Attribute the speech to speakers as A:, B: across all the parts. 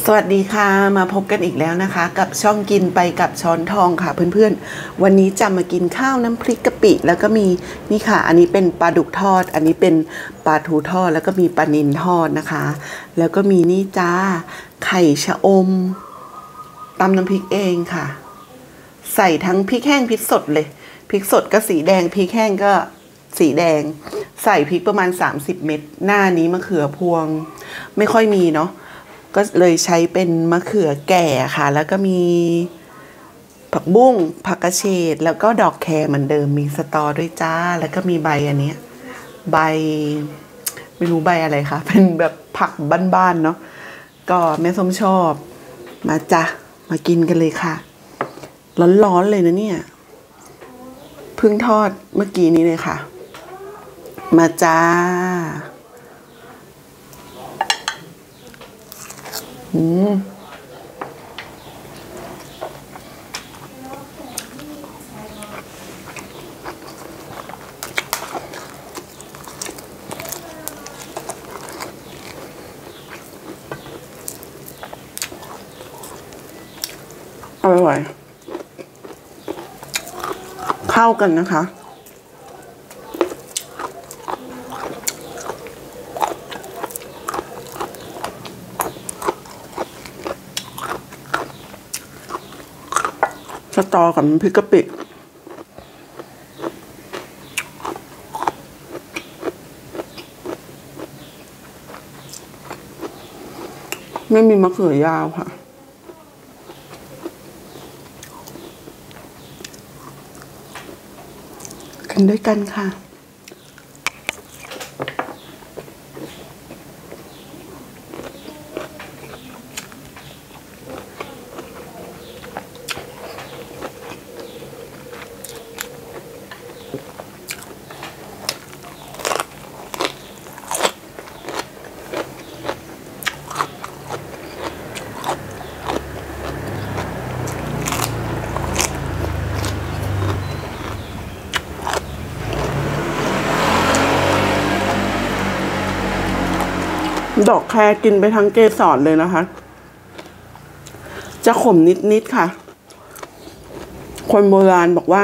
A: วัสดีค่ะมาพบกันอีกแล้วนะคะกับช่องกินไปกับช้อนทองค่ะเพื่อนๆวันนี้จะมากินข้าวน้ำพริกกะปิแล้วก็มีนี่ค่ะอันนี้เป็นปลาดุกทอดอันนี้เป็นปลาทูทอดแล้วก็มีปลานิลทอดนะคะแล้วก็มีนี่จ้าไข่ชะอมตำน้ำพริกเองค่ะใส่ทั้งพริกแห้งพริกสดเลยพริกสดก็สีแดงพริกแห้งก็สีแดงใส่พริกประมาณ30 เม็ดหน้านี้มะเขือพวงไม่ค่อยมีเนาะก็เลยใช้เป็นมะเขือแก่ค่ะแล้วก็มีผักบุ้งผักกระเฉดแล้วก็ดอกแครเหมือนเดิมมีสตอด้วยจ้าแล้วก็มีใบอันนี้ใบไม่รู้ใบอะไรค่ะเป็นแบบผักบ้านๆเนาะก็แม่ส้มชอบมาจ้ะมากินกันเลยค่ะร้อนๆเลยนะเนี่ยเพิ่งทอดเมื่อกี้นี้เลยค่ะมาจ้าอร่อยเข้ากันนะคะสตอกับพริกกะปิไม่มีมะเขือยาวค่ะกันด้วยกันค่ะดอกแครกินไปทั้งเกสรเลยนะคะจะขมนิดค่ะคนโบราณบอกว่า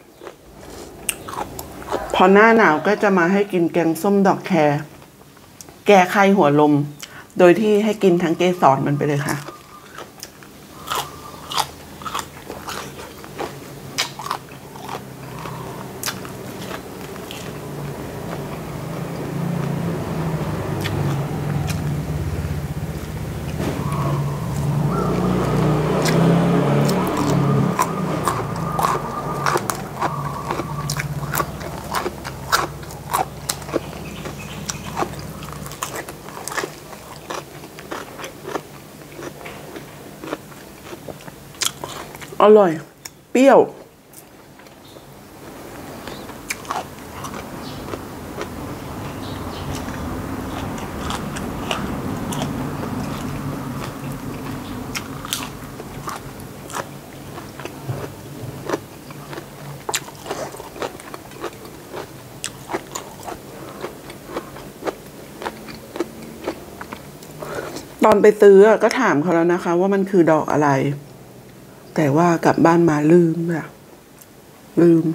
A: พอหน้าหนาวก็จะมาให้กินแกงส้มดอกแครแก้ไข้หัวลมโดยที่ให้กินทั้งเกสรมันไปเลยค่ะอร่อยเปรี้ยวตอนไปซื้อก็ถามเขาแล้วนะคะว่ามันคือดอกอะไรแต่ว่ากลับบ้านมาลืมค่ะลืม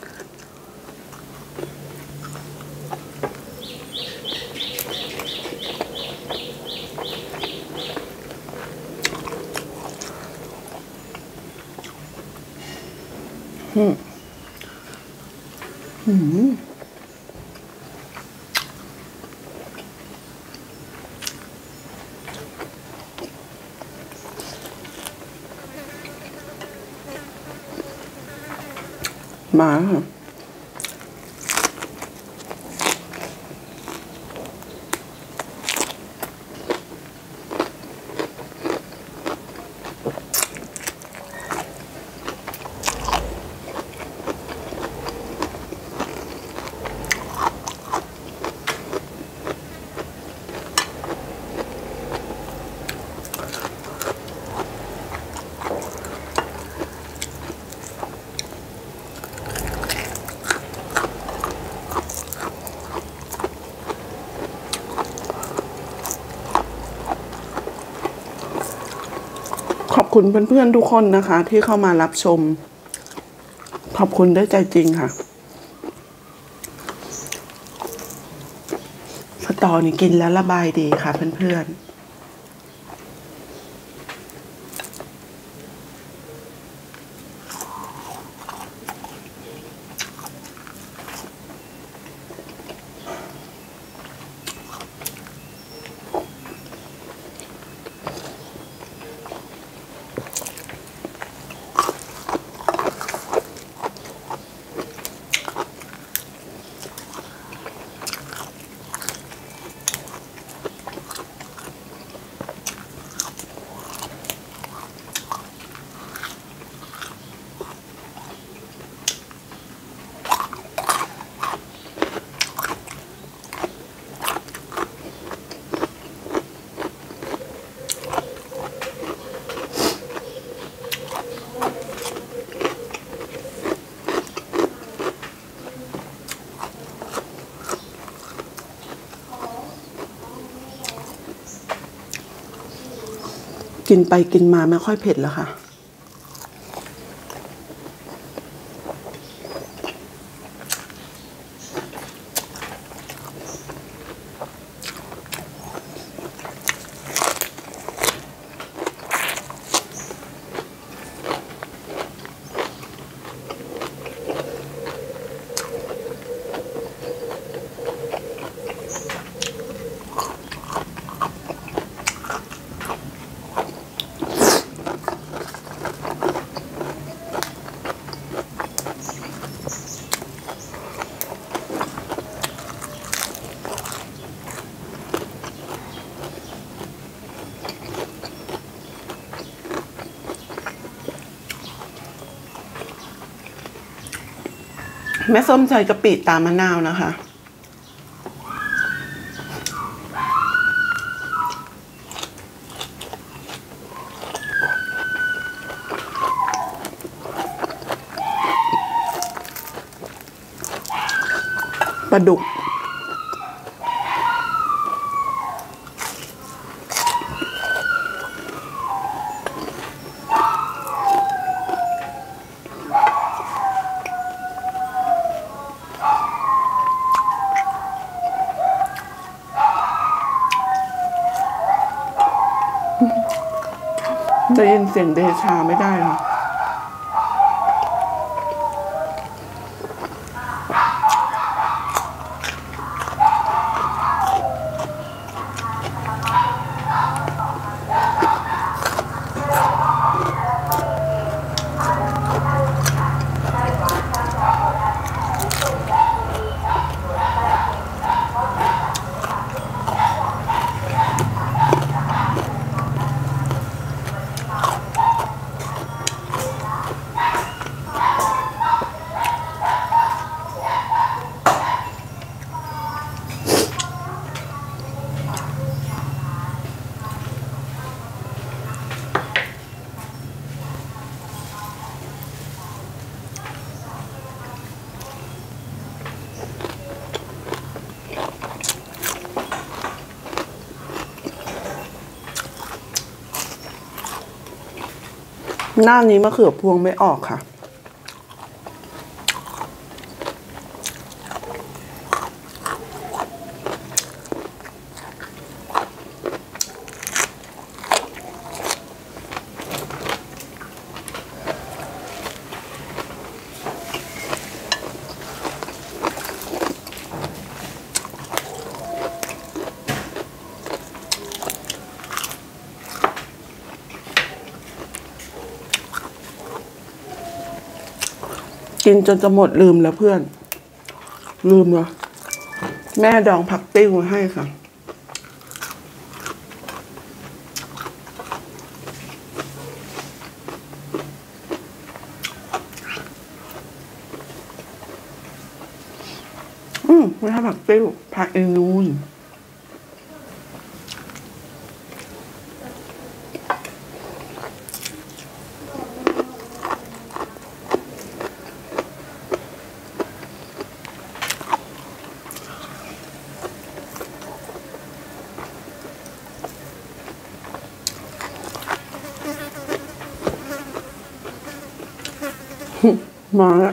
A: มาค่ะอบคุณเพื่อนๆทุกคนนะคะ ที่เข้ามารับชมขอบคุณด้วยใจจริงค่ะสตอนี่กินแล้วระบายดีค่ะเพื่อนๆกินไปกินมาไม่ค่อยเผ็ดแล้วค่ะแม่ส้มใส่กะปิตามมะนาวนะคะปลาดุกได้ยินเสียงเดชาไม่ได้หรอหน้านี้มะเขือพวงไม่ออกค่ะกินจนจะหมดลืมแล้วเพื่อนลืมเหรอแม่ดองผักติ้วให้ค่ะไม่ใช่ผักติ้วผักอีนูนมาแล้ว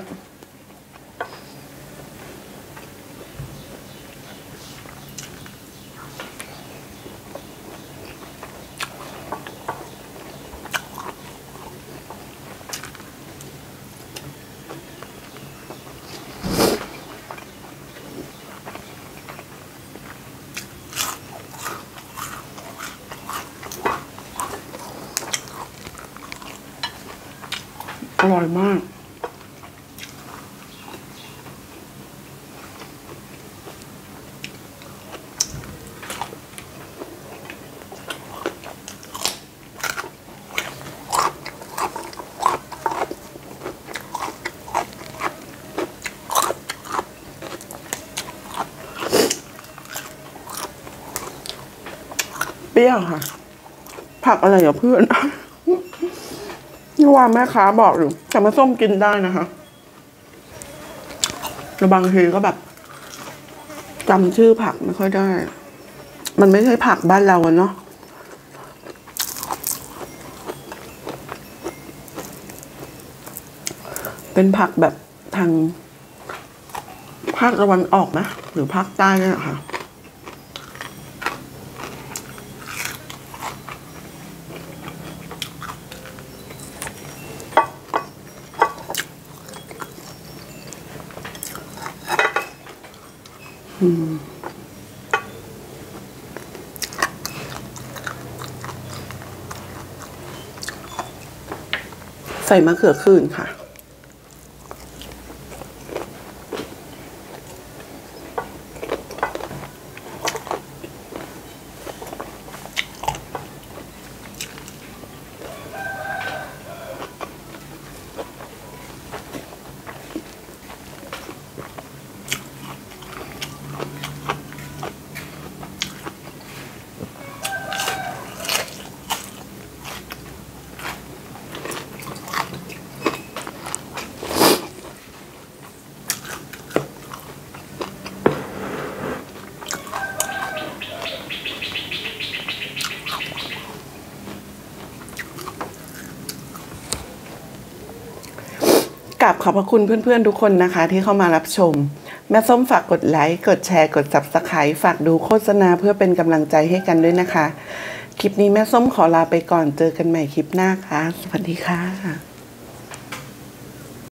A: อร่อยมากเปรี้ยวค่ะผักอะไรกับเพื่อนนี่ว่าแม่ค้าบอกอยู่แต่มาส้มกินได้นะคะแล้วบางทีก็แบบจำชื่อผักไม่ค่อยได้มันไม่ใช่ผักบ้านเราเนาะเป็นผักแบบทางภาคตะวันออกนะหรือภาคใต้นี่แหละค่ะใส่มะเขือคืนค่ะกราบขอบพระคุณเพื่อนๆทุกคนนะคะที่เข้ามารับชมแม่ส้มฝากกดไลค์กดแชร์กด Subscribe ฝากดูโฆษณาเพื่อเป็นกำลังใจให้กันด้วยนะคะคลิปนี้แม่ส้มขอลาไปก่อนเจอกันใหม่คลิปหน้าค่ะสวัสดีค่ะ